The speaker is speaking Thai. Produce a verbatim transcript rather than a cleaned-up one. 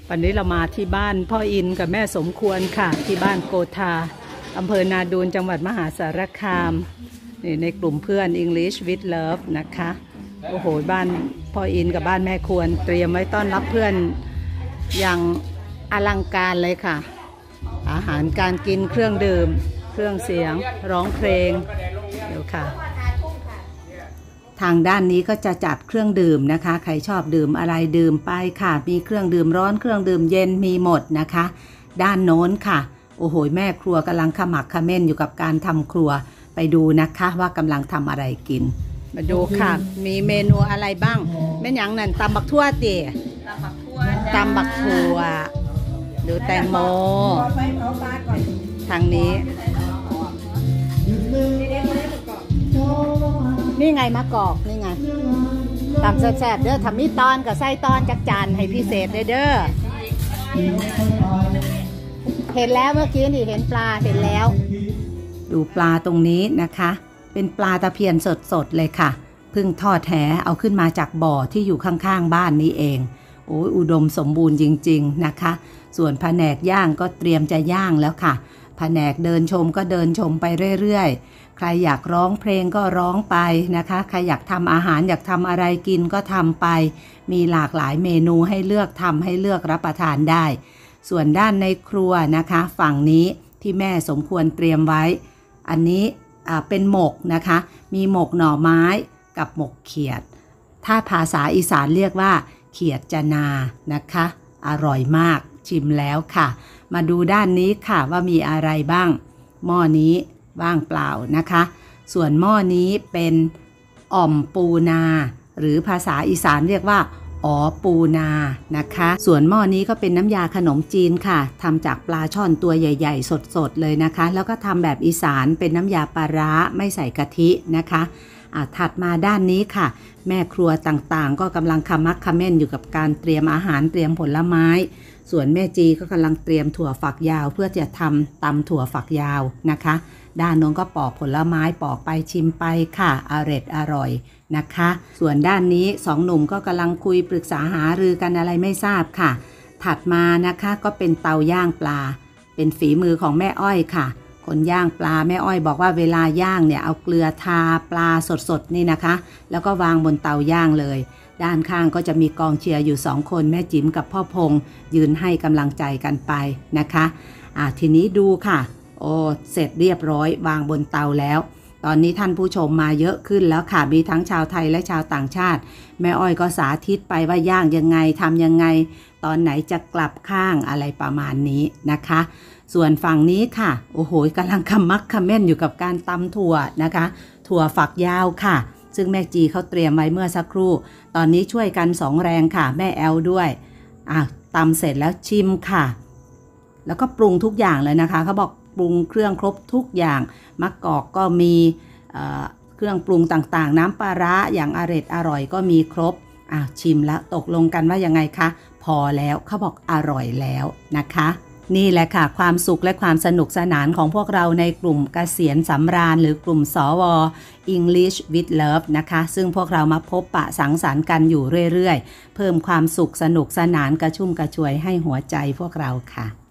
วันนี้เรามาที่บ้านพ่ออินกับแม่สมควรค่ะที่บ้านโกธาอำเภอนาดูนจังหวัดมหาสารคามนี่ในกลุ่มเพื่อน English with Love นะคะโอ้โหบ้านพ่ออินกับบ้านแม่ควรเตรียมไว้ต้อนรับเพื่อนอย่างอลังการเลยค่ะอาหารการกินเครื่องดื่มเครื่องเสียงร้องเพลงเดี๋ยวค่ะทางด้านนี้ก็จะจัดเครื่องดื่มนะคะใครชอบดื่มอะไรดื่มไปค่ะมีเครื่องดื่มร้อนเครื่องดื่มเย็นมีหมดนะคะด้านโน้นค่ะโอ้โหแม่ครัวกำลังขมักเขม้นอยู่กับการทำครัวไปดูนะคะว่ากำลังทำอะไรกินมาดูค่ะมีเมนูอะไรบ้างแม่หยังนั่นตำบักทั่วตีตำบักทั่วตำบักทั่วดูแตงโมทางนี้นี่ไงมะกอกนี่ไงตำแซ่บๆเด้อทำมีตอนกับไส้ตอนจักจานให้พิเศษเด้อเห็นแล้วเมื่อกี้นี่เห็นปลาเห็นแล้วดูปลาตรงนี้นะคะเป็นปลาตะเพียนสดๆเลยค่ะเพิ่งทอดแหเอาขึ้นมาจากบ่อที่อยู่ข้างๆบ้านนี้เองโอ้ยอุดมสมบูรณ์จริงๆนะคะส่วนแผนกย่างก็เตรียมจะย่างแล้วค่ะแผนกเดินชมก็เดินชมไปเรื่อยๆใครอยากร้องเพลงก็ร้องไปนะคะใครอยากทำอาหารอยากทำอะไรกินก็ทำไปมีหลากหลายเมนูให้เลือกทำให้เลือกรับประทานได้ส่วนด้านในครัวนะคะฝั่งนี้ที่แม่สมควรเตรียมไว้อันนี้เป็นหมกนะคะมีหมกหน่อไม้กับหมกเขียดถ้าภาษาอีสานเรียกว่าเขียดจะนานะคะอร่อยมากชิมแล้วค่ะมาดูด้านนี้ค่ะว่ามีอะไรบ้างหม้อนี้ว่างเปล่านะคะส่วนหม้อนี้เป็นอ่อมปูนาหรือภาษาอีสานเรียกว่าอ๋อปูนานะคะส่วนหม้อนี้ก็เป็นน้ำยาขนมจีนค่ะทำจากปลาช่อนตัวใหญ่ๆสดๆเลยนะคะแล้วก็ทำแบบอีสานเป็นน้ำยาปลาร้าไม่ใส่กะทินะคะอ่ะถัดมาด้านนี้ค่ะแม่ครัวต่างๆก็กำลังขมักเขม้นอยู่กับการเตรียมอาหารเตรียมผลไม้ส่วนแม่จีก็กำลังเตรียมถั่วฝักยาวเพื่อจะทำตำถั่วฝักยาวนะคะด้านโน้นก็ปอกผลไม้ปอกไปชิมไปค่ะอร่อยอร่อยนะคะส่วนด้านนี้สองหนุ่มก็กำลังคุยปรึกษาหารือกันอะไรไม่ทราบค่ะถัดมานะคะก็เป็นเตาย่างปลาเป็นฝีมือของแม่อ้อยค่ะคนย่างปลาแม่อ้อยบอกว่าเวลาย่างเนี่ยเอาเกลือทาปลาสดๆนี่นะคะแล้วก็วางบนเตาย่างเลยด้านข้างก็จะมีกองเชียร์อยู่สองคนแม่จิ๋มกับพ่อพงษ์ยืนให้กำลังใจกันไปนะคะอ่ะทีนี้ดูค่ะโอ้เสร็จเรียบร้อยวางบนเตาแล้วตอนนี้ท่านผู้ชมมาเยอะขึ้นแล้วค่ะมีทั้งชาวไทยและชาวต่างชาติแม่อ้อยก็สาธิตไปว่าย่างยังไงทำยังไงตอนไหนจะกลับข้างอะไรประมาณนี้นะคะส่วนฝั่งนี้ค่ะโอ้โหกำลังขมักเขม้นอยู่กับการตำถั่วนะคะถั่วฝักยาวค่ะซึ่งแม่จีเขาเตรียมไว้เมื่อสักครู่ตอนนี้ช่วยกันสองแรงค่ะแม่แอลด้วยอ่ะตำเสร็จแล้วชิมค่ะแล้วก็ปรุงทุกอย่างเลยนะคะเขาบอกปรุงเครื่องครบทุกอย่างมะกอกก็มีเอ่อเครื่องปรุงต่างๆน้ำปลาร้าอย่างอร่อยอร่อยก็มีครบอ่ะชิมแล้วตกลงกันว่ายังไงคะพอแล้วเขาบอกอร่อยแล้วนะคะนี่แหละค่ะความสุขและความสนุกสนานของพวกเราในกลุ่มเกษียณสำราญหรือกลุ่มสว English with Love นะคะซึ่งพวกเรามาพบปะสังสรรค์กันอยู่เรื่อยๆเพิ่มความสุขสนุกสนานกระชุ่มกระชวยให้หัวใจพวกเราค่ะ